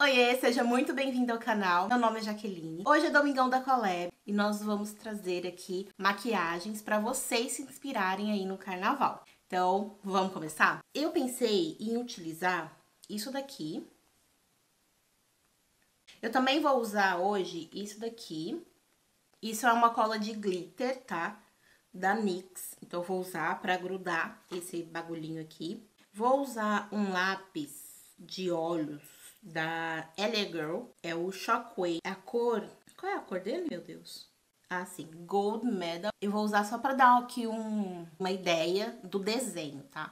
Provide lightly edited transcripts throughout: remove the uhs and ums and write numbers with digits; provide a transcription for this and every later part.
Oiê, seja muito bem-vindo ao canal. Meu nome é Jaqueline. Hoje é Domingão da Collab e nós vamos trazer aqui maquiagens para vocês se inspirarem aí no carnaval. Então, vamos começar? Eu pensei em utilizar isso daqui. Eu também vou usar hoje isso daqui. Isso é uma cola de glitter, tá? Da NYX. Então, eu vou usar para grudar esse bagulhinho aqui. Vou usar um lápis de olhos da LA Girl. É o Shockwave. A cor... Qual é a cor dele, meu Deus? Ah, sim. Gold Medal. Eu vou usar só para dar aqui uma ideia do desenho, tá?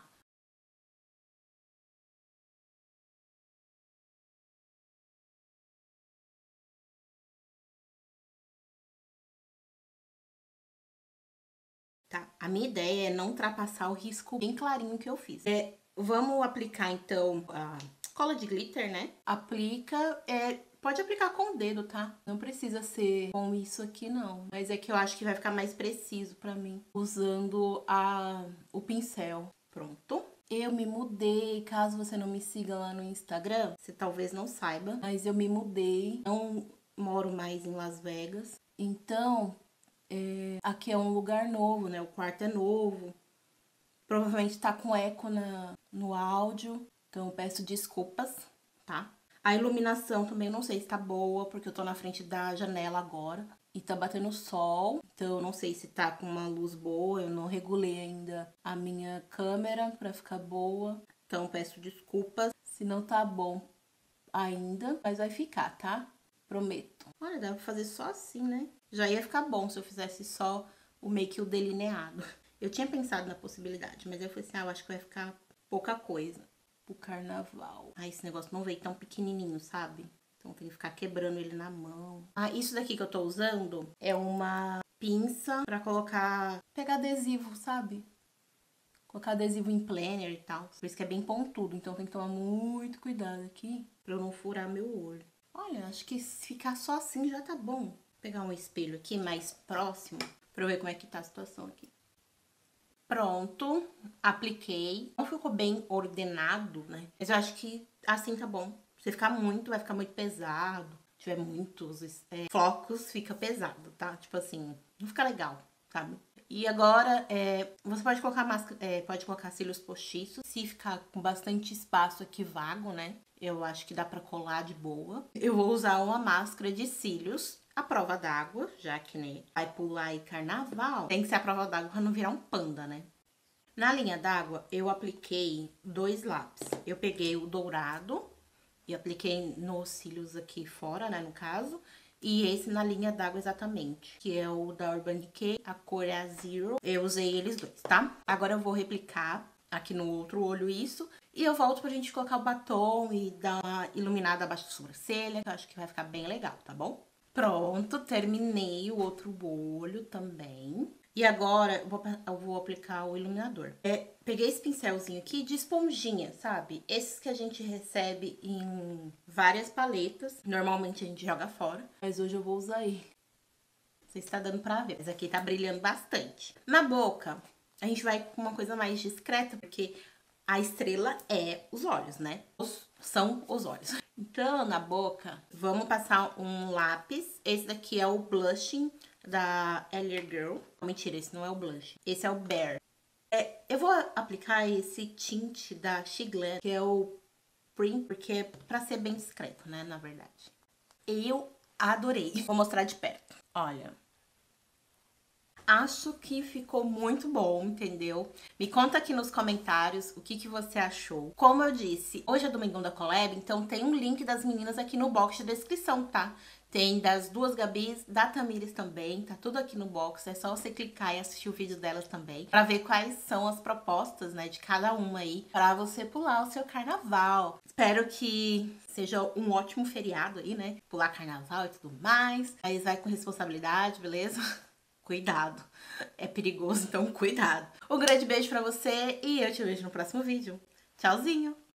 Tá? A minha ideia é não ultrapassar o risco bem clarinho que eu fiz. Vamos aplicar, então, a cola de glitter, né? Aplica, pode aplicar com o dedo, tá? Não precisa ser com isso aqui, não. Mas é que eu acho que vai ficar mais preciso pra mim, usando o pincel. Pronto. Eu me mudei, caso você não me siga lá no Instagram, você talvez não saiba, mas eu me mudei, não moro mais em Las Vegas. Então, aqui é um lugar novo, né? O quarto é novo. Provavelmente tá com eco no áudio, então eu peço desculpas, tá? A iluminação também eu não sei se tá boa, porque eu tô na frente da janela agora e tá batendo sol, então eu não sei se tá com uma luz boa, eu não regulei ainda a minha câmera pra ficar boa, então peço desculpas se não tá bom ainda, mas vai ficar, tá? Prometo. Olha, dá pra fazer só assim, né? Já ia ficar bom se eu fizesse só meio que o delineado. Eu tinha pensado na possibilidade, mas eu falei assim, eu acho que vai ficar pouca coisa pro carnaval. Ah, esse negócio não veio tão pequenininho, sabe? Então tem que ficar quebrando ele na mão. Ah, isso daqui que eu tô usando é uma pinça pra pegar adesivo, sabe? Colocar adesivo em planner e tal. Por isso que é bem pontudo, então tem que tomar muito cuidado aqui pra eu não furar meu olho. Olha, acho que se ficar só assim já tá bom. Vou pegar um espelho aqui mais próximo pra eu ver como é que tá a situação aqui. Pronto, apliquei. Não ficou bem ordenado, né? Mas eu acho que assim tá bom. Se ficar muito, vai ficar muito pesado. Se tiver muitos focos, fica pesado, tá? Tipo assim, não fica legal, sabe? E agora, você pode colocar máscara, pode colocar cílios postiços. Se ficar com bastante espaço aqui vago, né? Eu acho que dá pra colar de boa. Eu vou usar uma máscara de cílios à prova d'água, já que, né, vai pular aí carnaval. Tem que ser a prova d'água pra não virar um panda, né? Na linha d'água, eu apliquei 2 lápis. Eu peguei o dourado e apliquei nos cílios aqui fora, né, no caso. E esse na linha d'água exatamente, que é o da Urban Decay, a cor é a Zero. Eu usei eles dois, tá? Agora eu vou replicar aqui no outro olho isso. E eu volto pra gente colocar o batom e dar uma iluminada abaixo da sobrancelha, que eu acho que vai ficar bem legal, tá bom? Pronto, terminei o outro olho também. E agora eu vou aplicar o iluminador. Peguei esse pincelzinho aqui de esponjinha, sabe? Esses que a gente recebe em várias paletas. Normalmente a gente joga fora, mas hoje eu vou usar ele. Não sei se tá dando pra ver, mas aqui tá brilhando bastante. Na boca, a gente vai com uma coisa mais discreta, porque a estrela é os olhos, né? São os olhos. Então, na boca, vamos passar um lápis. Esse daqui é o Blushing da LA Girl. Mentira, esse não é o blush. Esse é o Bare. Eu vou aplicar esse tint da Shiglan, que é o Prim, porque é pra ser bem discreto, né, na verdade. Eu adorei. Vou mostrar de perto. Olha. Acho que ficou muito bom, entendeu? Me conta aqui nos comentários o que você achou. Como eu disse, hoje é Domingão da Collab, então tem um link das meninas aqui no box de descrição, tá? Tem das duas Gabis, da Tamires também, tá tudo aqui no box. É só você clicar e assistir o vídeo delas também, pra ver quais são as propostas, né, de cada uma aí, pra você pular o seu carnaval. Espero que seja um ótimo feriado aí, né? Pular carnaval e tudo mais. Mas vai com responsabilidade, beleza? Cuidado, é perigoso, então cuidado. Um grande beijo pra você e eu te vejo no próximo vídeo. Tchauzinho!